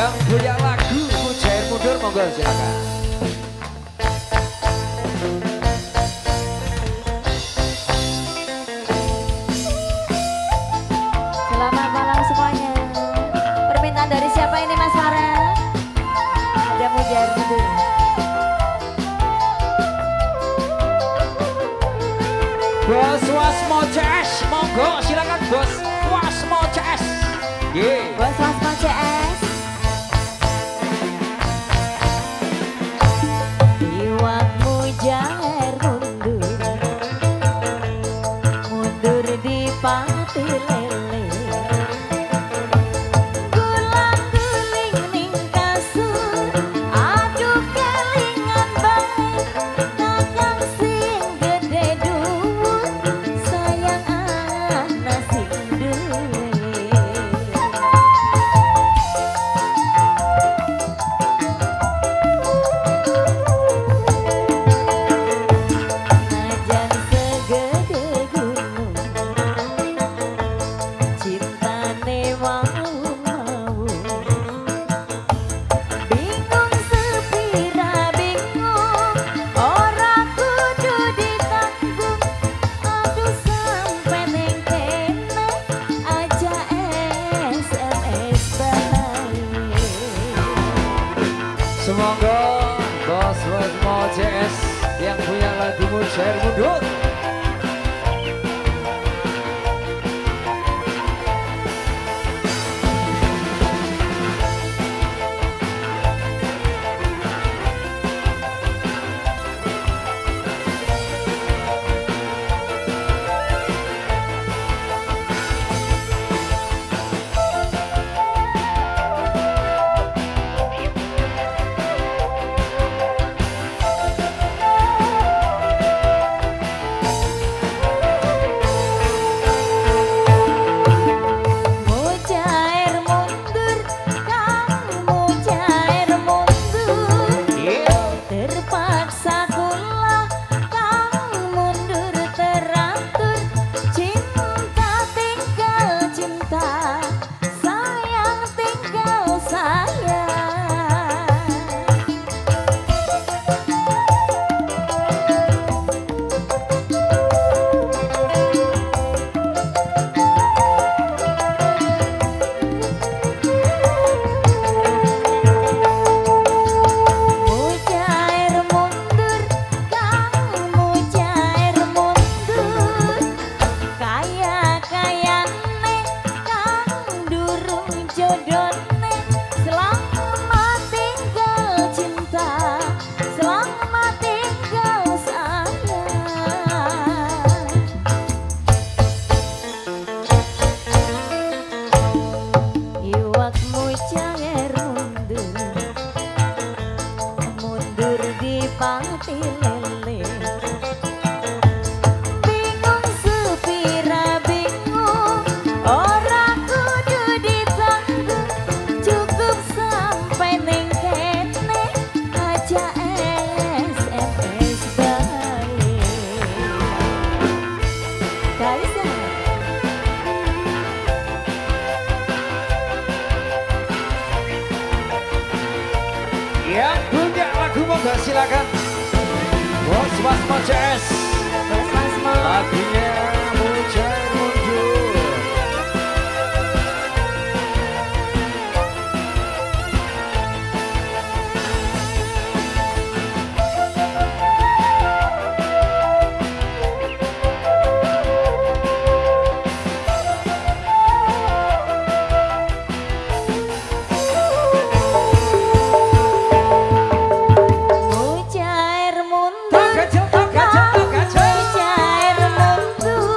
Yang punya lagu Mujair Mundur monggo silakan. Selamat malam semuanya. Permintaan dari siapa ini Mas Farel? Ada Mujair Mundur. Bos Wasmo CS, monggo silakan Bos Wasmo CS. Bos Wasmo CS. Iwak Mujair mundur, mundur di pati lele. Gulang guling ning kasur, aduh kelingan bae. Kakang sing gede dhuwur, sayang anak sing duwe. Najan segede gunung, cintane mau-mau. Bingung sepira bingung, ora kudu ditanggung. Aduh sampe ning kene, aja SMS bae. Semoga Bos Wasmo CS yang punya lagu Mujair Mundur. Mujair mundur, kang mujair mundur. Terpaksa kula kang mundur teratur. Cinta tinggal cinta, sayang tinggal sayang. Mujair mundur, kang mujair mundur. Kaya-kayane kang durung jodone. Selamat tinggal cinta, selamat tinggal sayang. Iwak mujair mundur, mundur di pati lele. Bingung sepira bingung, ora kudu ditanggung. Cukup sampai ning kene, aja SMS bae. Kaisa. Yang punya lagu monggo silakan. Bos Wasmo CS. Bos Wasmo. Lagunya Mujair Mundur. Mujair mundur, Tak gajah, tak gajah, tak gajah. mujair mundur.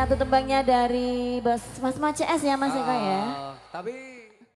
satu tembangnya dari Bos Mas Mo CS ya Mas Eko ya. Tapi